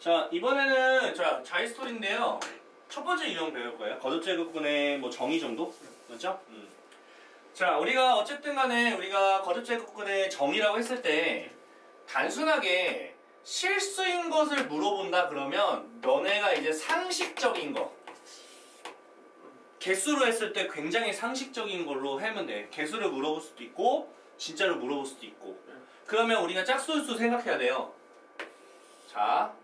자, 이번에는 자이스토리인데요. 첫 번째 유형 배울 거예요. 거듭제곱근의 뭐 정의 정도? 그렇죠? 자, 우리가 어쨌든 간에 우리가 거듭제곱근의 정의라고 했을 때 단순하게 실수인 것을 물어본다 그러면 너네가 이제 상식적인 거 개수로 했을 때 굉장히 상식적인 걸로 하면 돼. 개수를 물어볼 수도 있고 진짜로 물어볼 수도 있고. 그러면 우리가 짝수수 생각해야 돼요. 자,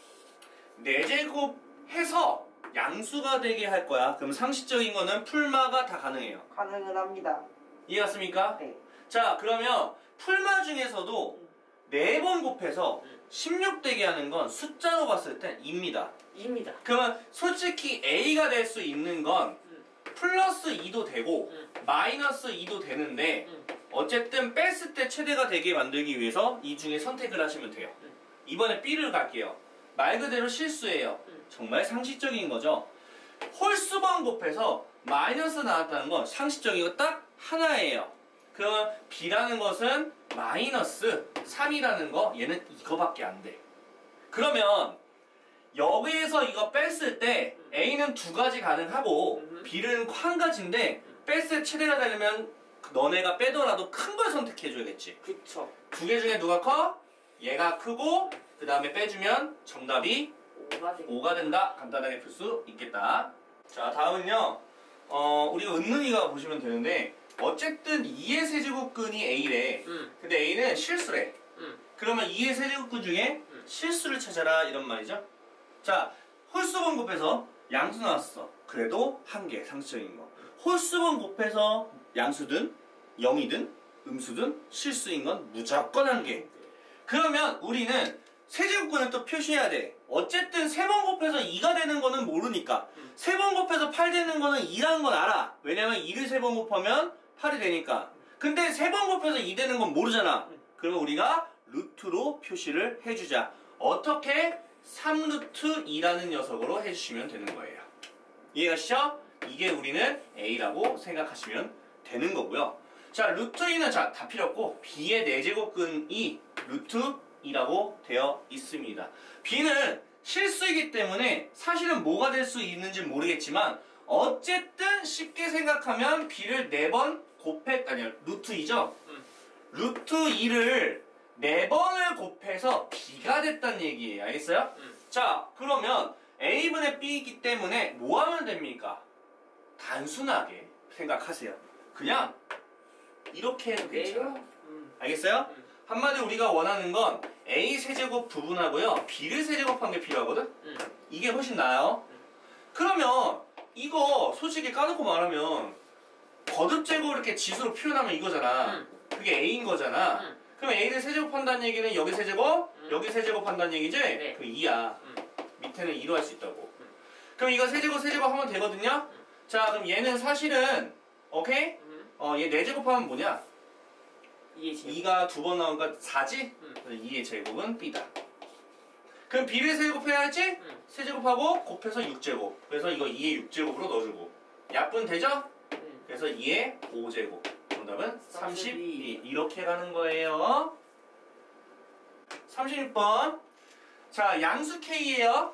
4제곱 해서 양수가 되게 할 거야. 그럼 상식적인 거는 풀마가 다 가능해요. 가능은 합니다. 이해갔습니까? 네. 자, 그러면 풀마 중에서도 4번 곱해서 16 되게 하는 건 숫자로 봤을 땐 2입니다. 2입니다. 그러면 솔직히 A가 될 수 있는 건 플러스 2도 되고 마이너스 2도 되는데 어쨌든 뺐을 때 최대가 되게 만들기 위해서 이 중에 선택을 하시면 돼요. 이번에 B를 갈게요. 말 그대로 실수예요. 정말 상식적인 거죠. 홀수번 곱해서 마이너스 나왔다는 건 상식적인 거 딱 하나예요. 그러면 B라는 것은 마이너스 3이라는 거 얘는 이거밖에 안 돼. 그러면 여기에서 이거 뺐을 때 A는 2가지 가능하고 B는 1가지인데 뺐을 때 최대가 되려면 너네가 빼더라도 큰 걸 선택해줘야겠지. 그쵸. 2개 중에 누가 커? 얘가 크고 그 다음에 빼주면 정답이 5가 된다. 간단하게 풀 수 있겠다. 자, 다음은요. 우리가 은능이가 보시면 되는데 어쨌든 2의 세제곱근이 A래. 근데 A는 실수래. 그러면 2의 세제곱근 중에 실수를 찾아라 이런 말이죠. 자, 홀수번 곱해서 양수 나왔어. 그래도 1개 상식적인 거. 홀수번 곱해서 양수든 0이든 음수든 실수인 건 무조건 1개. 그러면 우리는 세제곱근을 또 표시해야 돼. 어쨌든 3번 곱해서 2가 되는 거는 모르니까 3번 곱해서 8 되는 거는 2라는 건 알아. 왜냐면 2를 3번 곱하면 8이 되니까. 근데 3번 곱해서 2 되는 건 모르잖아. 그러면 우리가 루트로 표시를 해주자. 어떻게? 3루트 2라는 녀석으로 해주시면 되는 거예요. 이해가시죠? 이게 우리는 A라고 생각하시면 되는 거고요. 자, 루트 2는 자, 다 필요 없고 B의 4제곱근이 루트 2라고 되어 있습니다. B는 실수이기 때문에 사실은 뭐가 될 수 있는지 모르겠지만 어쨌든 쉽게 생각하면 B를 4번 아니요, 루트 2죠? 루트 2를 4번을 곱해서 B가 됐다는 얘기예요. 알겠어요? 자, 그러면 A분의 B이기 때문에 뭐 하면 됩니까? 단순하게 생각하세요. 그냥 이렇게 해도 괜찮아. 알겠어요? 한마디로 우리가 원하는 건 A 세제곱 부분하고요 B를 세제곱한 게 필요하거든? 이게 훨씬 나아요. 그러면 이거 솔직히 까놓고 말하면 거듭제곱 이렇게 지수로 표현하면 이거잖아. 그게 A인 거잖아. 그럼 A를 세제곱한다는 얘기는 여기 세제곱, 여기 세제곱한다는 얘기지? 네. 그 2야. 밑에는 2로 할 수 있다고. 그럼 이거 세제곱 하면 되거든요? 자, 그럼 얘는 사실은 오케이? 얘 4제곱하면 뭐냐? 2가 2번 나오니까 4지? 2의 제곱은 B다. 그럼 B를 세제곱해야 할지? 세제곱하고 곱해서 6제곱. 그래서 이거 2의 6제곱으로 넣어주고. 약분 되죠? 그래서 2의 5제곱. 정답은 32. 이렇게 가는 거예요. 36번. 자, 양수 K예요.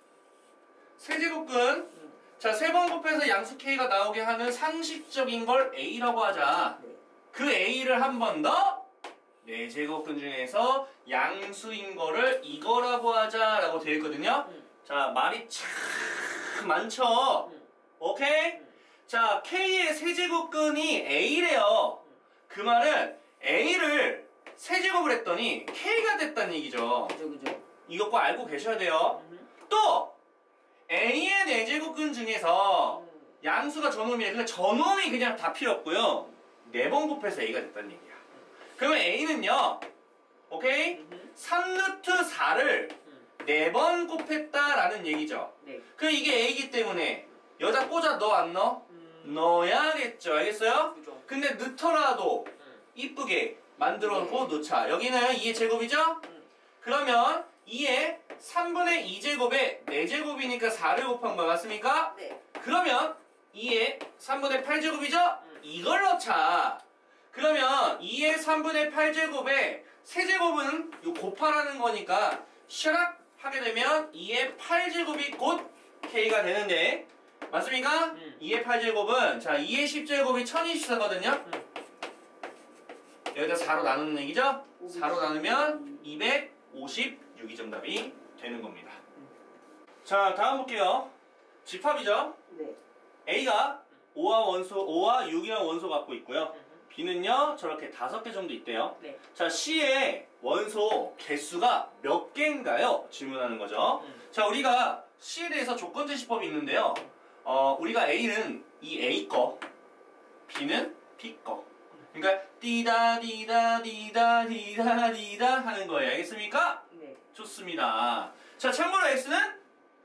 세제곱근. 자, 3번 곱해서 양수 K가 나오게 하는 상식적인 걸 A라고 하자. 그 A를 한 번 더 4제곱근 중에서 양수인 거를 이거라고 하자라고 되어 있거든요. 자, 말이 참 많죠. 오케이? 자, K의 세제곱근이 A래요. 그 말은 A를 세제곱을 했더니 K가 됐다는 얘기죠. 그죠. 이거 꼭 알고 계셔야 돼요. 또 A의 4제곱근 중에서 양수가 저놈이에요. 그러니까 저놈이 그냥 다 필요 없고요. 4번 곱해서 A가 됐다는 얘기야. 그러면 A는요, 오케이? 3루트 4를 4번 곱했다라는 얘기죠. 네. 그럼 이게 A이기 때문에 여자 꽂아 넣어 안 넣어? 넣어야겠죠. 알겠어요? 그죠. 근데 넣더라도 이쁘게 만들어 놓고 넣자. 여기는 2의 제곱이죠? 그러면 2의 3분의 2제곱에 4제곱이니까 4를 곱한 거 맞습니까? 네. 그러면 2의 3분의 8제곱이죠? 이걸 넣자. 그러면 2의 3분의 8제곱에 세제곱은 요 곱하라는 거니까 샤락 하게 되면 2의 8제곱이 곧 K가 되는데 맞습니까? 2의 8제곱은 자 2의 10제곱이 1024거든요. 여기다 4로 나누는 얘기죠? 4로 나누면 256이 정답이 되는 겁니다. 자 다음 볼게요. 집합이죠? 네. A가 5와 6이라는 원소 갖고 있고요. B는요 저렇게 5개 정도 있대요. 네. 자 C의 원소 개수가 몇 개인가요? 질문하는 거죠. 자 우리가 C에 대해서 조건 제시법이 있는데요. 우리가 A는 이 A 거, B는 B 거. 그러니까 띠다 디다 디다 디다 디다 하는 거예요. 알겠습니까? 네. 좋습니다. 자 참고로 X는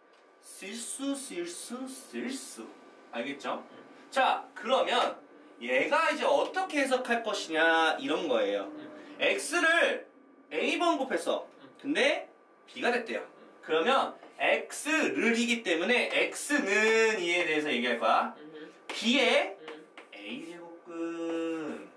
쓸수 알겠죠? 자 그러면 얘가 이제 어떻게 해석할 것이냐 이런 거예요. X를 A번 곱했어. 근데 B가 됐대요. 그러면 X를이기 때문에 X는 이에 대해서 얘기할 거야. B의 A제곱근.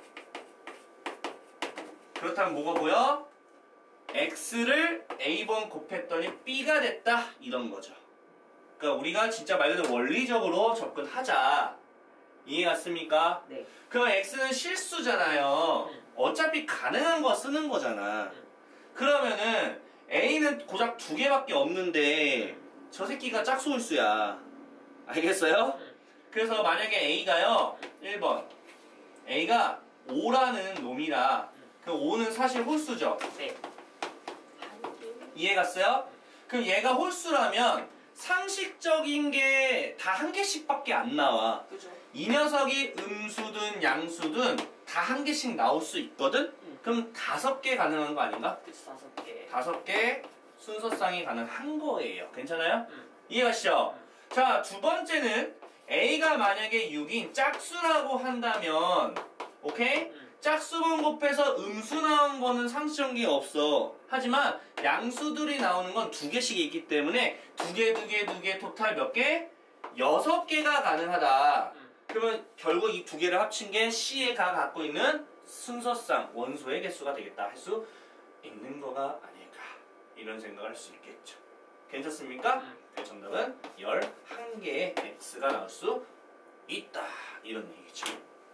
그렇다면 뭐가 보여? X를 A번 곱했더니 B가 됐다 이런 거죠. 그러니까 우리가 진짜 말 그대로 원리적으로 접근하자. 이해 갔습니까? 네. 그럼 X는 실수잖아요. 어차피 가능한 거 쓰는 거잖아. 그러면은 A는 고작 2개밖에 없는데 저 새끼가 짝수홀수야. 알겠어요? 이래서 만약에 A가요 1번 A가 5라는 놈이라 그 5는 사실 홀수죠. 네. 이해 갔어요? 그럼 얘가 홀수라면 상식적인 게 다 한 개씩밖에 안 나와. 그죠. 이 녀석이 음수든 양수든 다 한 개씩 나올 수 있거든? 그럼 5개 가능한 거 아닌가? 그쵸. 5개. 5개 순서쌍이 가능한 거예요. 괜찮아요? 이해가시죠? 자, 두 번째는 A가 만약에 6인 짝수라고 한다면 오케이? 짝수번 곱해서 음수 나온 거는 상식적인 없어. 하지만 양수들이 나오는 건 2개씩 있기 때문에 2개 토탈 몇 개? 6개가 가능하다. 그러면 결국 이 2개를 합친 게 C가 갖고 있는 순서쌍 원소의 개수가 되겠다 할 수 있는 거가 아닐까 이런 생각을 할 수 있겠죠. 괜찮습니까? 정답은 11개의 X가 나올 수 있다 이런 얘기죠.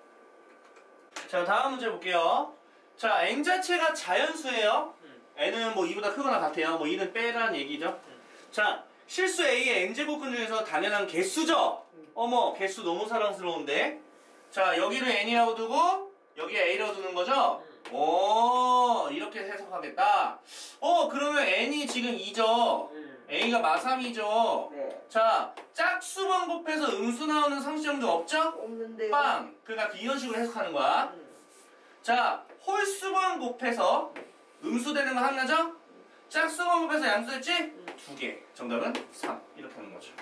자 다음 문제 볼게요. 자 n 자체가 자연수예요. n은 뭐 2보다 크거나 같아요. 뭐 2는 빼라는 얘기죠. 자 실수 A의 n제곱근 중에서 당연한 개수죠. 어머 개수 너무 사랑스러운데. 자 여기를 n이라고 두고 여기에 a라고 두는 거죠. 오 이렇게 해석하겠다. 그러면 n이 지금 2죠. a가 마3이죠. 네. 자 짝수번 곱해서 음수 나오는 상식점도 없죠? 없는데요. 빵! 그러니까 이런 식으로 해석하는 거야. 자, 홀수번 곱해서 음수 되는 거 하나죠? 짝수번 곱해서 양수 됐지? 2개. 정답은 3. 이렇게 하는 거죠.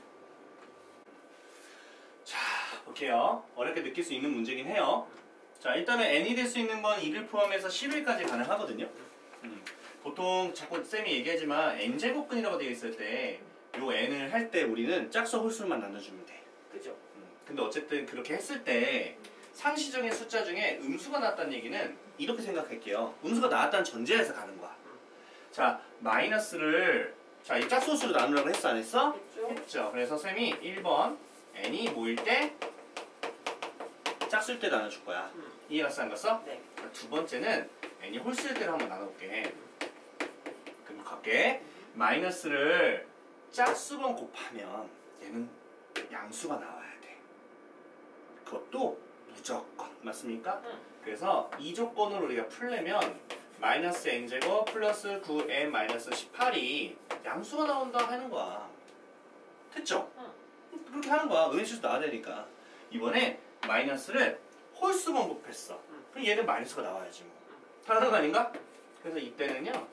자, 볼게요. 어렵게 느낄 수 있는 문제긴 해요. 자, 일단은 n이 될 수 있는 건 1을 포함해서 10일까지 가능하거든요. 보통 자꾸 쌤이 얘기하지만 n제곱근이라고 되어 있을 때 요 n을 할 때 우리는 짝수 홀수만 나눠주면 돼. 그죠. 근데 어쨌든 그렇게 했을 때 상시적인 숫자 중에 음수가 나왔다는 얘기는 이렇게 생각할게요. 음수가 나왔다는 전제에서 가는 거야. 자, 마이너스를 자, 이 짝수수로 나누라고 했어 안 했어? 했죠. 했죠. 그래서 쌤이 1번 n이 모일 때 짝수일 때 나눠줄 거야. 이해 갔어 안 갔어? 네. 두 번째는 n이 홀수일 때를 한번 나눠볼게. 그럼 갈게. 마이너스를 짝수번 곱하면 얘는 양수가 나와야 돼. 그것도 무조건. 맞습니까? 그래서 이 조건을 우리가 풀려면 마이너스 n제곱 플러스 9n 마이너스 18이 양수가 나온다 하는 거야. 됐죠? 그렇게 하는 거야. 은수도 나와야 되니까. 이번에 마이너스를 홀수번 곱했어. 그럼 얘는 마이너스가 나와야지 뭐. 당연한 거 아닌가? 그래서 이때는요.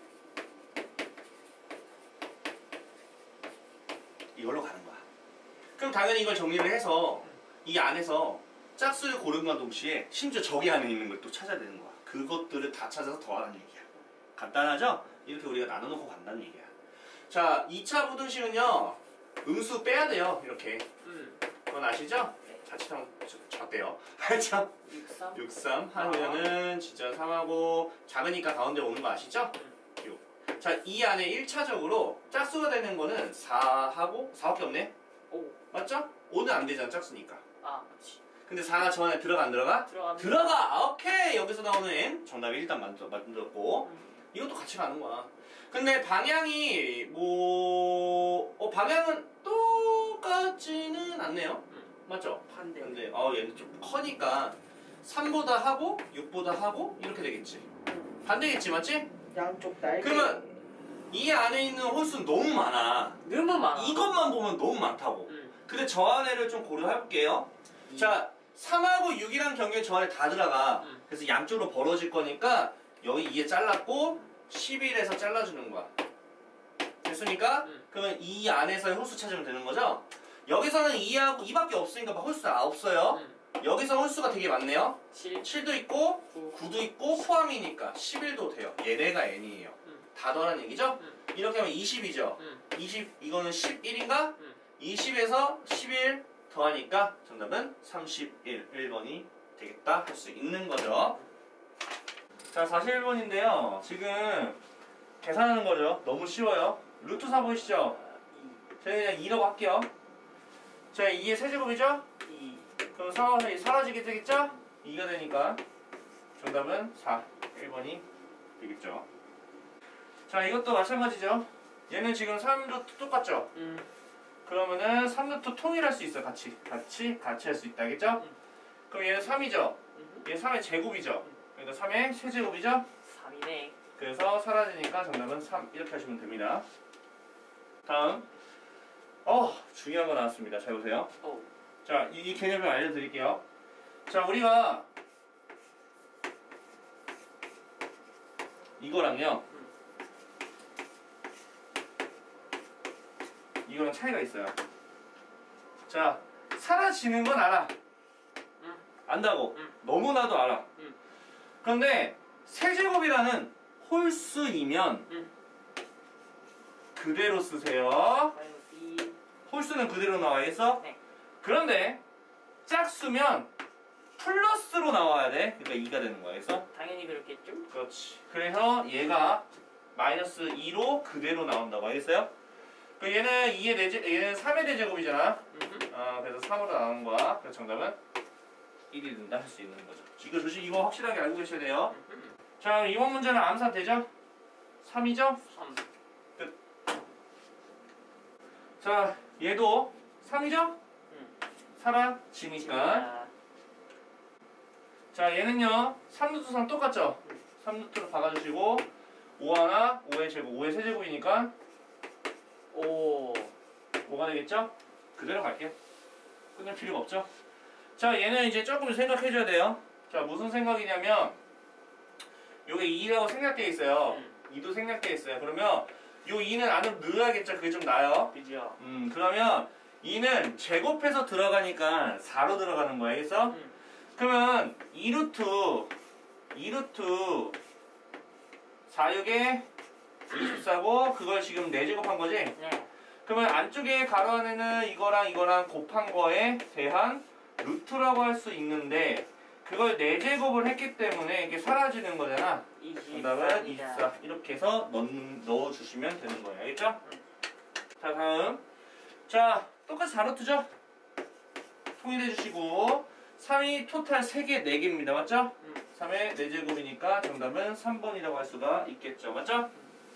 이걸로 가는 거야. 그럼 당연히 이걸 정리를 해서 이 안에서 짝수를 고른과 동시에 심지어 저기 안에 있는 걸 또 찾아야 되는 거야. 그것들을 다 찾아서 더하라는 얘기야. 간단하죠? 이렇게 우리가 나눠놓고 간다는 얘기야. 자, 2차 부등식은요. 음수 빼야 돼요. 이렇게. 그건 아시죠? 자칫하면 졌대요. 알죠? 63 하면은 진짜 3하고 작으니까 가운데 오는 거 아시죠? 6. 자 자, 이 안에 1차적으로 짝수가 되는 거는 4하고 4밖에 없네? 5. 맞죠? 5는 안 되잖아, 짝수니까. 아, 그렇지. 근데 4가 저 안에 들어가 안 들어가? 들어갑니다. 들어가! 오케이! 여기서 나오는 n 정답이 일단 만들었고 이것도 같이 가는 거야. 근데 방향이 방향은 똑같지는 않네요. 맞죠? 반대. 근데 얘는 좀 커니까 3보다 하고 6보다 하고 이렇게 되겠지. 반대겠지, 맞지? 양쪽 날개. 그러면 이 안에 있는 홀수는 너무 많아. 너무 많아. 이것만 보면 너무 많다고. 근데 저 안에를 좀 고려해볼게요. 자, 3하고 6이란 경계에 저 안에 다 들어가. 그래서 양쪽으로 벌어질 거니까 여기 2에 잘랐고 11에서 잘라주는 거야. 됐습니까? 그러면 이 안에서의 홀수 찾으면 되는 거죠? 여기서는 2하고 2밖에 없으니까 홀수가 없어요. 여기서 홀수가 되게 많네요. 7도 있고 9도 있고 포함이니까 11도 돼요. 얘네가 n이에요. 다 더란 얘기죠? 이렇게 하면 20이죠. 20 이거는 11인가? 20에서 11 더하니까 정답은 31, 1번이 되겠다 할 수 있는 거죠. 자, 41번인데요. 지금 계산하는 거죠. 너무 쉬워요. 루트 4 보이시죠? 저희 그냥 2라고 할게요. 자, 2의 세제곱이죠? 2. 그럼 4가 사라지게 되겠죠? 2가 되니까 정답은 4, 1번이 되겠죠. 자, 이것도 마찬가지죠. 얘는 지금 3루트 똑같죠? 그러면은 3루트 통일할 수 있어. 같이 할 수 있다. 알겠죠? 그럼 얘는 3이죠? 얘는 3의 제곱이죠? 그러니까 3의 세제곱이죠? 3이네. 그래서 사라지니까 정답은 3 이렇게 하시면 됩니다. 다음 중요한 거 나왔습니다. 잘 보세요. 자, 이 개념을 알려드릴게요. 자, 우리가 이거랑요 이거랑 차이가 있어요. 자, 사라지는 건 알아. 안다고. 너무나도 알아. 그런데 세제곱이라는 홀수이면 그대로 쓰세요. 홀수는 그대로 나와야겠어? 네. 그런데 짝수면 플러스로 나와야 돼. 그러니까 2가 되는 거야. 그래서 당연히 그렇겠죠? 그렇지. 그래서 얘가 마이너스 2로 그대로 나온다고 알겠어요? 그 얘는 3의 대제곱이잖아. 그래서 3으로 나오는 거야. 그래서 정답은 1이 된다 할 수 있는 거죠. 이거 확실하게 알고 계셔야 돼요. 자, 이번 문제는 암산 되죠? 3이죠? 3. 끝. 자, 얘도 3이죠? 사라지니까. 자, 얘는요 3루트 3 똑같죠? 3루트로 박아주시고 5 하나 5의 제곱 5의 세제곱이니까 5가 되겠죠? 그대로 갈게요. 끝낼 필요가 없죠? 자, 얘는 이제 조금 생각해줘야 돼요. 자, 무슨 생각이냐면 요게 2라고 생략되어 있어요. 2도 생략되어 있어요. 그러면 요 2는 안으로 넣어야겠죠? 그게 좀 나아요. 그죠? 그러면 2는 제곱해서 들어가니까 4로 들어가는 거야. 알겠어? 그러면 2루트 4육에 24고 그걸 지금 4제곱한 거지? 네. 그러면 안쪽에 가로 안에는 이거랑 곱한 거에 대한 루트라고 할 수 있는데 그걸 4제곱을 했기 때문에 이게 사라지는 거잖아. 정답은 24 이렇게 해서 넣어주시면 되는 거예요. 알겠죠? 자, 다음 자, 똑같이 4루트죠? 통일해 주시고 3이 토탈 3개 4개입니다. 맞죠? 3의 4제곱이니까 정답은 3번이라고 할 수가 있겠죠. 맞죠?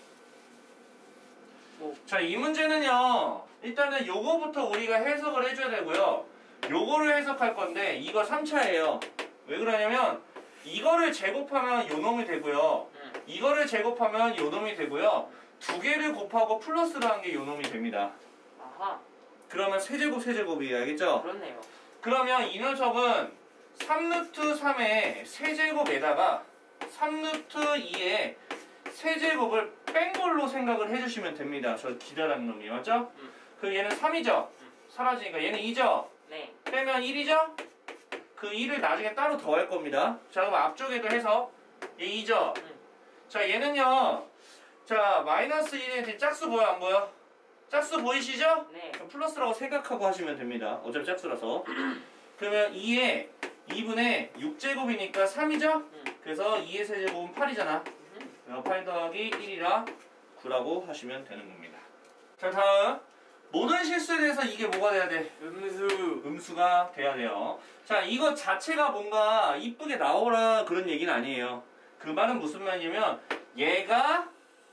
자, 이 문제는요 일단은 요거부터 우리가 해석을 해줘야 되고요. 요거를 해석할 건데 이거 3차예요. 왜 그러냐면 이거를 제곱하면 요놈이 되고요. 이거를 제곱하면 요놈이 되고요. 두 개를 곱하고 플러스를 한 게 요놈이 됩니다. 아하. 그러면 세제곱이에요. 알겠죠? 그렇네요. 그러면 이 녀석은 3루트 3의 세제곱에다가 3루트 2의 세제곱을 뺀 걸로 생각을 해주시면 됩니다. 저 기다란 놈이 맞죠? 그 얘는 3이죠? 사라지니까 얘는 2죠? 네. 빼면 1이죠? 그 2를 나중에 따로 더할 겁니다. 자, 그럼 앞쪽에도 해서 얘 2죠? 자, 얘는요 자, 마이너스 1의 짝수 보여 안 보여? 짝수 보이시죠? 네. 그럼 플러스라고 생각하고 하시면 됩니다. 어차피 짝수라서. 그러면 2의 2분의 6제곱이니까 3이죠? 그래서 2의 세제곱은 8이잖아. 8 더하기 1이라 9라고 하시면 되는 겁니다. 자, 다음 모든 실수에 대해서 이게 뭐가 돼야 돼? 음수가 돼야 돼요. 자, 이거 자체가 뭔가 이쁘게 나오라 그런 얘기는 아니에요. 그 말은 무슨 말이냐면 얘가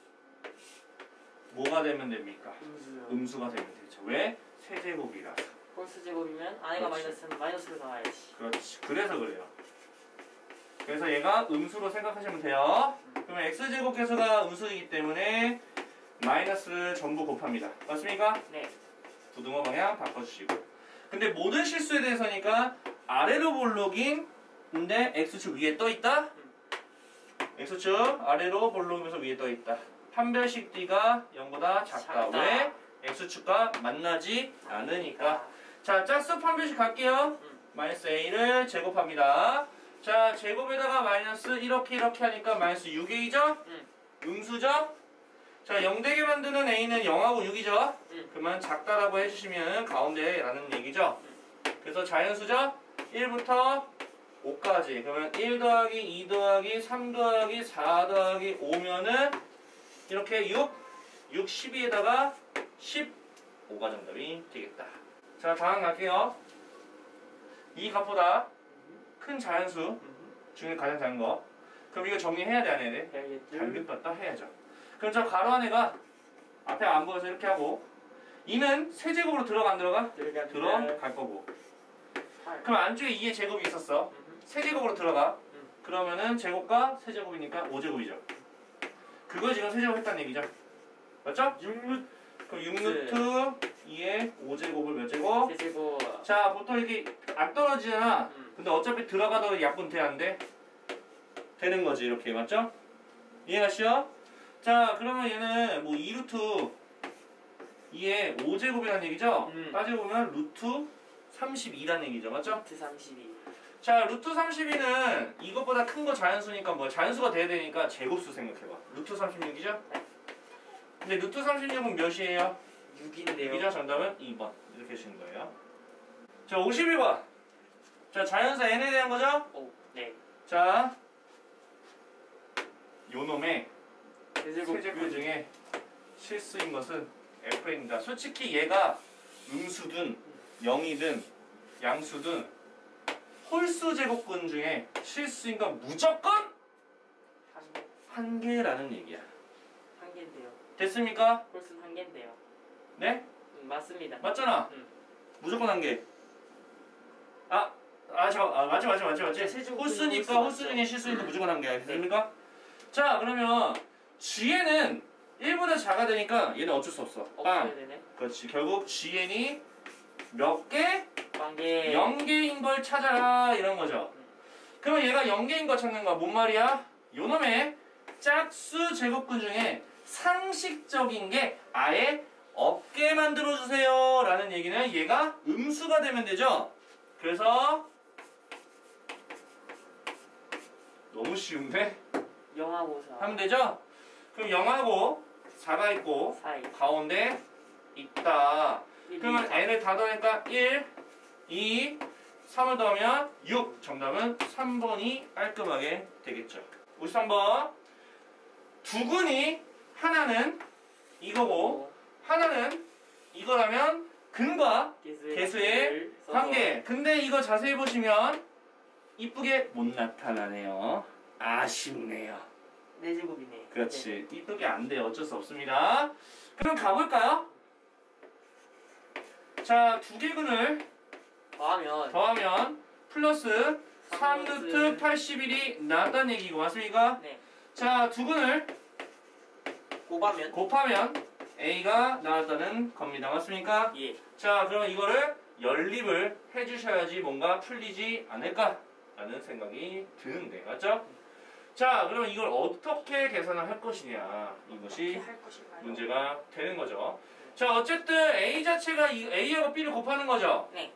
뭐가 되면 됩니까? 음수가 되면 되죠. 왜? 세제곱이라서. 홀수 제곱이면 안에가 그렇지. 마이너스는 마이너스로 나와야지. 그렇지. 그래서 그래요. 그래서 얘가 음수로 생각하시면 돼요. 그러면 x제곱계수가 음수이기 때문에 마이너스를 전부 곱합니다. 맞습니까? 네. 부등호 방향 바꿔주시고. 근데 모든 실수에 대해서니까 아래로 볼록인데 x축 위에 떠있다. x축 아래로 볼록이면서 위에 떠있다. 판별식 d가 0보다 작다. 왜? x축과 만나지 않으니까. 자, 짝수 판별식 갈게요. 마이너스 a를 제곱합니다. 자, 제곱에다가 마이너스 이렇게 하니까 마이너스 6a죠? 음수죠? 자, 0되게 만드는 a는 0하고 6이죠? 그러면 작다라고 해주시면 가운데라는 얘기죠? 그래서 자연수죠? 1부터 5까지. 그러면 1 더하기 2 더하기 3 더하기 4 더하기 5면은 이렇게 6, 12에다가 15가 정답이 되겠다. 자, 다음 갈게요. 이 값보다 큰 자연수 중에 가장 작은 거. 그럼 이거 정리해야 돼, 안 해야 돼? 당근 떴다 해야죠. 그럼 저 가로 안에가 앞에 안 보여서 이렇게 하고 2는 세제곱으로 들어가 안 들어가? 들어갈 거고. 그럼 안쪽에 2의 제곱이 있었어. 세제곱으로 들어가. 그러면은 제곱과 세제곱이니까 5제곱이죠. 그거 지금 세제곱 했다는 얘기죠. 맞죠? 6루트. 그럼 6루트 2의 5제곱을 몇 제곱? 세제곱. 자, 보통 이렇게 안 떨어지잖아. 근데 어차피 들어가도 약분 돼, 안 돼? 되는 거지, 이렇게. 맞죠? 이해가시죠? 자, 그러면 얘는 뭐 2루트 2의 5제곱이라는 얘기죠? 따지고 보면 루트 32라는 얘기죠. 맞죠? 루트 32. 자, 루트 32는 이것보다 큰 거 자연수니까 뭐 자연수가 돼야 되니까 제곱수 생각해봐. 루트 36이죠? 근데 루트 36은 몇이에요? 6인데요. 6이죠? 정답은 2번. 이렇게 해주시는 거예요. 자, 51번. 자, 자연수 n에 대한 거죠? 오, 네. 자, 요놈의 세제곱 세제곱 중에 실수인 것은 f입니다. 솔직히 얘가 음수든 0이든 양수든 홀수 제곱근 중에 실수인 건 무조건 한 개라는 얘기야. 한 개인데요. 됐습니까? 홀수는 한 개인데요. 네? 맞습니다. 맞잖아. 무조건 한 개. 맞지. 세제곱 홀수니까 홀수 중에 실수니까 무조건 한 개. 됐습니까? 자, 그러면 GN은 1보다 작아야 되니까 얘는 어쩔 수 없어. 없어야 되네. 그렇지. 결국 GN이 몇 개? 한 개. 0개인 걸 찾아라 이런 거죠. 그러면 얘가 0개인 거 찾는 거야. 뭔 말이야? 요놈의 짝수 제곱근 중에 상식적인 게 아예 없게 만들어주세요 라는 얘기는 얘가 음수가 되면 되죠. 그래서 너무 쉬운데? 영하고 4. 하면 되죠? 그럼 0하고 4가 있고 사이. 가운데 있다. 1, 그러면 2, 3. n을 다 더하니까 1, 2, 3을 더하면 6. 정답은 3번이 깔끔하게 되겠죠. 53번. 두근이 하나는 이거고 하나는 이거라면 근과 개수의 관계. 근데 이거 자세히 보시면 이쁘게 못 나타나네요. 아쉽네요. 4제곱이네. 그렇지. 이쁘게 안 돼요. 어쩔 수 없습니다. 그럼 가볼까요? 자, 두 개근을 더하면 플러스 3루트 81이 나왔다는 얘기고 맞습니까? 네. 자, 두 근을 곱하면 A가 나왔다는 겁니다. 맞습니까? 예. 자, 그럼 이거를 연립을 해주셔야지 뭔가 풀리지 않을까라는 생각이 드는데 맞죠? 자, 그럼 이걸 어떻게 계산을 할 것이냐 이것이 할 것인가요? 문제가 되는 거죠. 자, 어쨌든 A 자체가 A하고 B를 곱하는 거죠? 네.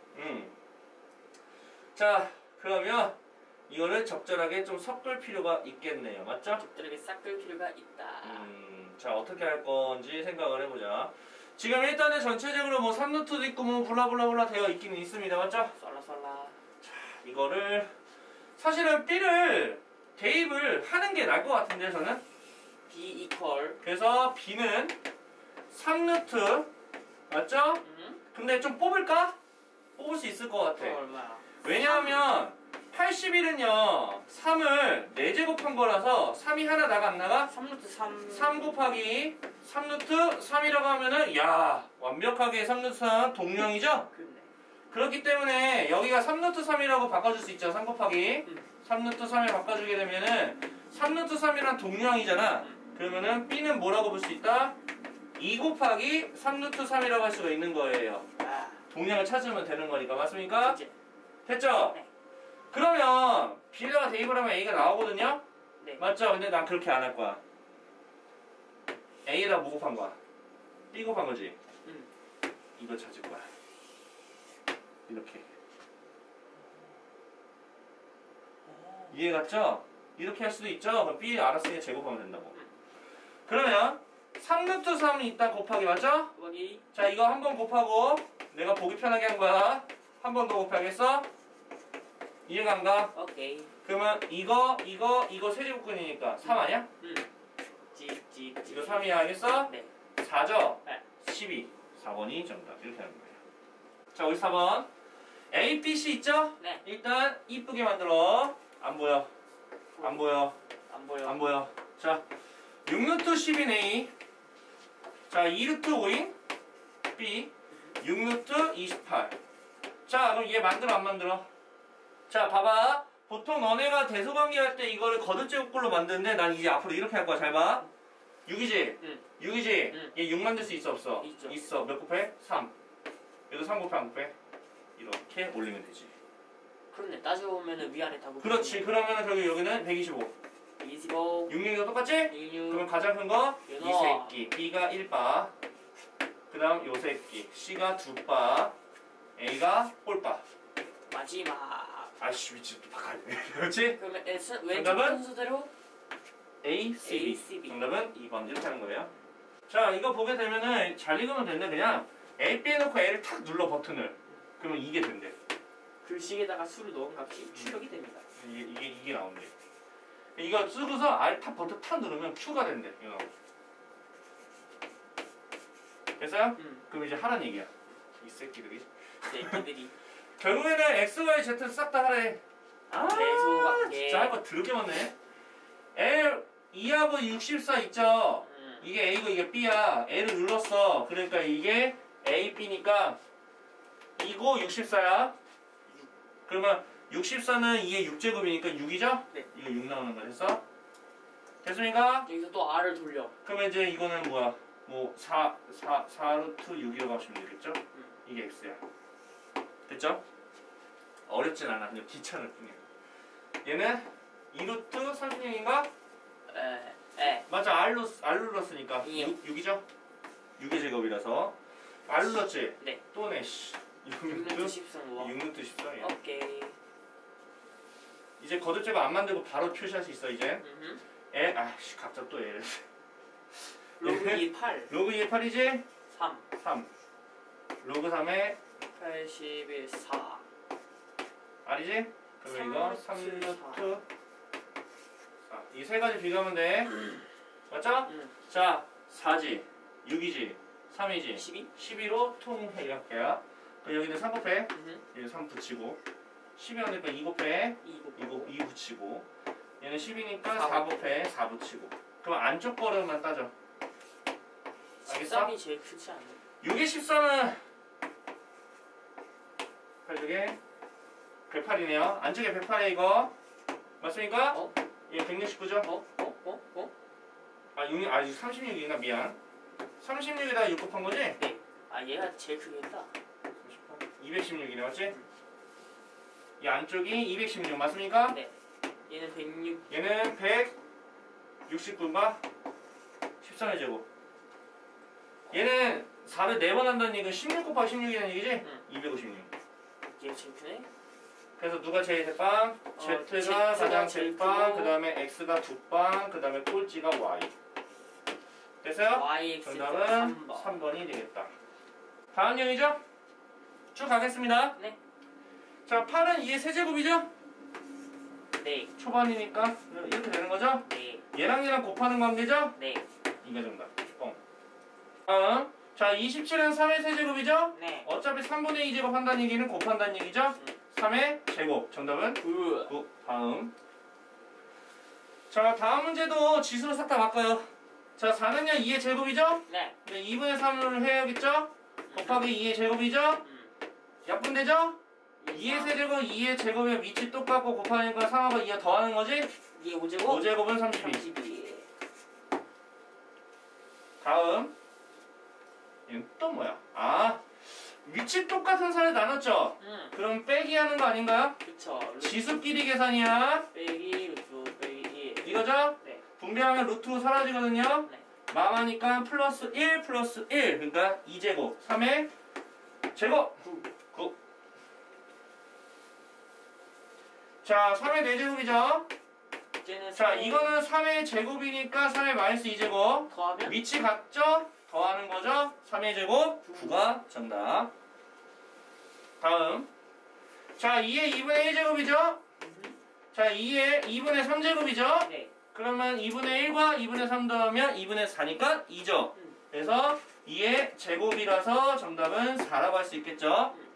자, 그러면 이거를 적절하게 좀 섞을 필요가 있겠네요. 맞죠? 적절하게 싹을 필요가 있다. 자, 어떻게 할 건지 생각을 해보자. 지금 일단은 전체적으로 뭐 3루트도 있고 뭐 블라블라블라 되어 있기는 있습니다. 맞죠? 썰라썰라. 이거를 사실은 B를 대입을 하는 게 나을 것 같은데 저는 B 이퀄. 그래서 B는 3루트 맞죠? 근데 좀 뽑을까? 뽑을 수 있을 것 같아. 얼마야? 왜냐하면 81은요 3을 4제곱한 거라서 3이 하나 나가 안 나가? 3루트 3. 3 곱하기 3루트 3이라고 하면은 야 완벽하게 3루트 3 동량이죠? 그렇네. 그렇기 때문에 여기가 3루트 3이라고 바꿔줄 수 있죠. 3 곱하기 3루트 3에 바꿔주게 되면은 3루트 3이란 동량이잖아. 그러면은 B는 뭐라고 볼 수 있다? 2 곱하기 3루트 3이라고 할 수가 있는 거예요. 아, 동량을 찾으면 되는 거니까. 맞습니까? 이제. 됐죠? 네. 그러면 B에다가 대입을 하면 A가 나오거든요? 네. 맞죠? 근데 난 그렇게 안 할 거야. A에다 뭐 곱한 거야? B 곱한 거지? 이거 찾을 거야. 이렇게. 이해 갔죠? 이렇게 할 수도 있죠? 그럼 B 알았으니 제곱하면 된다고. 그러면 3루트 3이 있다 곱하기 맞죠? 곱하기. 자 이거 한 번 곱하고 내가 보기 편하게 한 거야. 한 번 더 곱하겠어? 이해가 안 가? 오케이. 그러면 이거 세제곱근이니까 3 아니야? 찍. 이거 3이야 알겠어? 네. 4죠? 네. 12. 4번이 정답. 이렇게 하는 거예요. 자 우리 4번 A, B, C 있죠? 네. 일단 이쁘게 만들어. 안 보여. 안 보여. 안 보여. 안 보여. 자 6루트 10인 A. 자 2루트 5인 B. 6루트 28. 자 그럼 얘 만들어 안 만들어? 자 봐봐. 보통 너네가 대소관계 할 때 이거를 거듭제곱꼴로 만드는데 난 이제 앞으로 이렇게 할 거야. 잘 봐. 6이지? 응. 6이지? 응. 얘 6 만들 수 있어 없어? 있죠. 있어. 몇 곱해? 3. 얘도 3 곱해 안 곱해? 이렇게 올리면 되지. 그렇네. 따져보면은 위아래 다 곱하기. 그렇지. 그러면은 결국 여기는 125. 25. 6이가 똑같지? 66. 그러면 가장 큰 거? 이 연어. 새끼. B가 1바. 그 다음 요 새끼. C가 2바. A가 꼴바. 마지막. 아씨 미친 또 바꿔야 돼. 그렇지? 그러면 S 왼쪽 정답은? 순서대로 A, C, B. A, C, B. 정답은 2번 이렇게 하는 거예요. 자 이거 보게 되면은 잘 읽으면 된대. 그냥 A, B 해놓고 A를 탁 눌러 버튼을. 그러면 이게 된대. 글씨에다가 수를 넣은 값이 출력이 됩니다. 이게 나온대. 이거 쓰고서 R 탑 버튼 탁 누르면 Q가 된대. 이거. 됐어요? 그럼 이제 하란 얘기야. 이 새끼들이. 새끼들이. 결국에는 X, Y, Z 싹 다 하래. 대소관계. 진짜 할 거 더럽게 많네. L 2하고 64 있죠? 이게 A고 이게 B야. L을 눌렀어. 그러니까 이게 A, B니까 2고 64야. 그러면 64는 2의 6제곱이니까 6이죠? 네. 이거 6 나오는 거 됐어? 됐습니까? 여기서 또 R을 돌려. 그러면 이제 이거는 뭐야? 뭐 4루트 6이라고 하시면 되겠죠? 이게 X야. 됐죠? 어렵진 않아. 그냥 귀찮을 뿐이야. 얘는 2루트 36인가? 에. 맞아. R 눌렀으니까 이요. 6이죠? 6의 제곱이라서 R 눌렀지? 네. 또네 씨. 6루트 6루트 13. 6루트 14이야. 오케이. 이제 거듭제곱 안 만들고 바로 표시할 수 있어 이제. 아씨 갑자기 또 L. 로그 2 8. 로그 2의 8이지? 3. 3. 로그 3의 81 4. R이지? 그럼 이거 3루트 3루트 이 세 가지 비교하면 돼. 맞죠? 자 4지 6이지 3이지 12. 12로 통해 이렇게야. 그럼 여기는 3 곱해. 음. 얘는 3 붙이고 10이니까 2 곱해. 2 2 붙이고 얘는 10이니까 4 4 곱해 4 붙이고. 그럼 안쪽 거로만 따져. 알겠어? 13이 제일 크지 않나? 6에 13은 8에 108이네요. 안쪽에 108에 이거 맞습니까? 어? 얘 169죠? 어? 아 36이나 미안. 36에다 6 곱한 거지? 네. 아 얘가 제일 크겠다. 216이네 맞지? 이 안쪽이 216 맞습니까? 네. 얘는 106. 얘는 169인가? 13의 제곱. 얘는 4를 4번 한다는 얘기는 16 곱하기 16이라는 얘기지? 응. 256. 얘가 제일 크네. 그래서 누가 제일 대빵? Z가 Z가 가장 제일 대빵, 크고. 그 다음에 X가 2빵, 그 다음에 꼴찌가 Y. 됐어요? YX 정답은 3번. 3번이 되겠다. 다음 형이죠? 쭉 가겠습니다. 네. 자, 8은 2의 세제곱이죠? 네. 초반이니까 이렇게 되는 거죠? 네. 얘랑 곱하는 관계죠? 네. 이게 정답. 다음. 자, 27은 3의 세제곱이죠? 네. 어차피 3분의 2제곱 한다는 얘기는 곱한다는 얘기죠? 3의 제곱. 정답은 굿. 9. 다음. 자, 다음 문제도 지수로 싹 다 바꿔요. 자, 4는요 2의 제곱이죠? 네. 2분의 3을 해야겠죠? 곱하기 2의 제곱이죠? 약분되죠? 2의 세제곱, 2의 제곱의 위치 똑같고 곱하니까 3하고 2가 더하는 거지? 이게 5제곱? 5제곱은 32. 32. 다음. 이건 또 뭐야? 아, 위치 똑같은 선을 나눴죠? 그럼 빼기 하는 거 아닌가요? 그쵸. 지수끼리 계산이야. 빼기 루트 빼기 1. 이거죠? 네. 분배하면 루트 사라지거든요? 네. 마마니까 플러스 1 플러스 1. 그러니까 2제곱. 3의 제곱. 9. 자, 3의 4제곱이죠? 자, 이거는 3의 제곱이니까 3의 마이너스 2제곱. 더하면? 위치 같죠? 더하는 거죠? 3의 제곱 9가 정답. 다음. 자, 2의 2분의 1제곱이죠? 자, 2의 2분의 3제곱이죠? 네. 그러면 2분의 1과 2분의 3 더하면 2분의 4니까 2죠. 그래서 2의 제곱이라서 정답은 4라고 할 수 있겠죠?